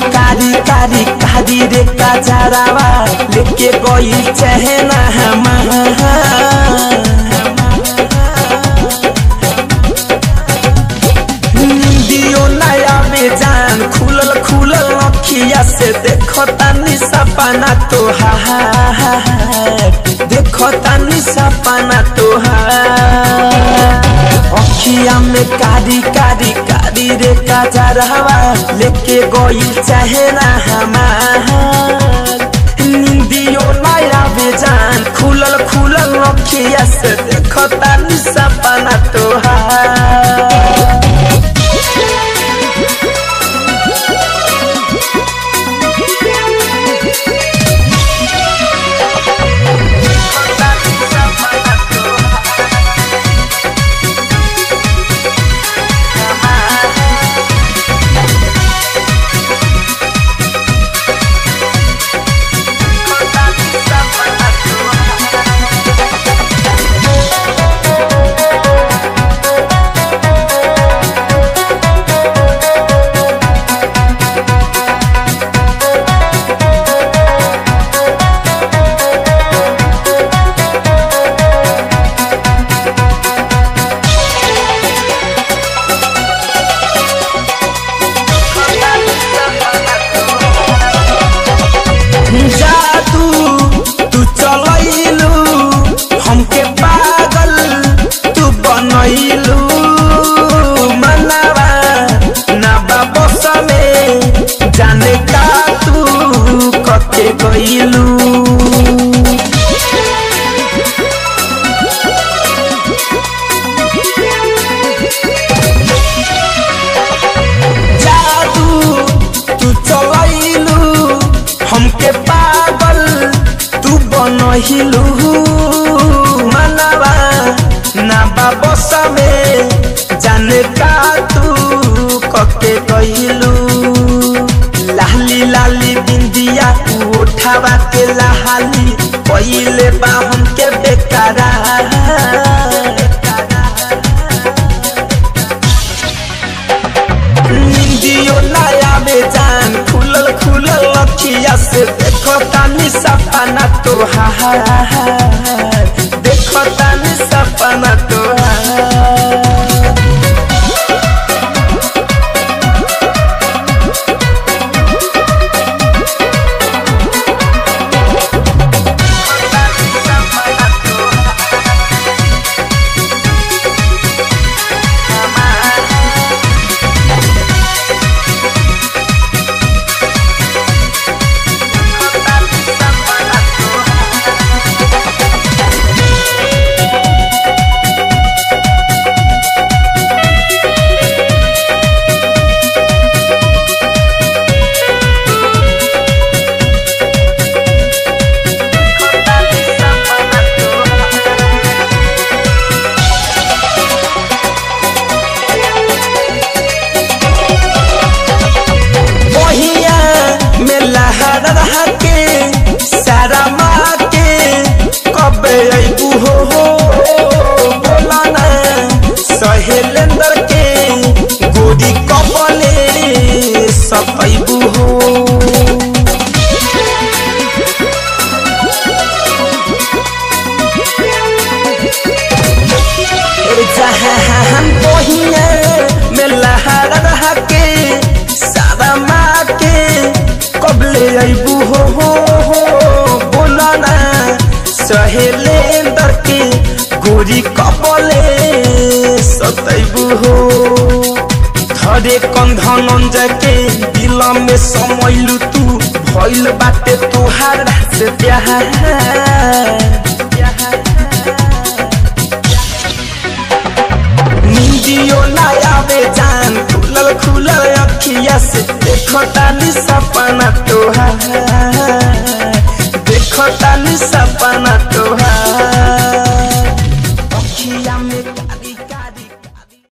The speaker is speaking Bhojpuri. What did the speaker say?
कारी कारी कारी रे कजरावा लेके कोई चहना दियो नया बेजान खुलल खुलल अखिया से देखो तानी सपना तोहार देखो तानी सपना तोहार अखिया में कारी कारी कारी रे कजरावा लेके गोई चेहरा हमार निंदियो नया बेजान खुलल खुलल अखिया से देखो तानी सपना तोहार जाने का तू कके गइलू जादू तू चलैलू हमके पागल तू बनहिलू मनवा ना बस में जाने का तू कके गइलू लाली लाली बिंदिया उठावा के लाली पहिले बा हमके बेकारा निंदियो नया बेजान खुलल खुलल अखिया से देखो तानी सपना तोहार देखो तानी सपना तोहार सहेलेंदर के गोरी कपले सपैबू हो जहां बहिया में लहरा रहा के सारा माँ के कबले अबू हो बोला ना सहेलेंदर के गोरी कपले सतैबू हो धरे कंधन जाके दिल में समैलू तू भइल बाटे तोहार से प्यार निंदियो नया बेजान खुलल खुलल अखिया से देखो तानी सपना तोहार देखो तानी सपना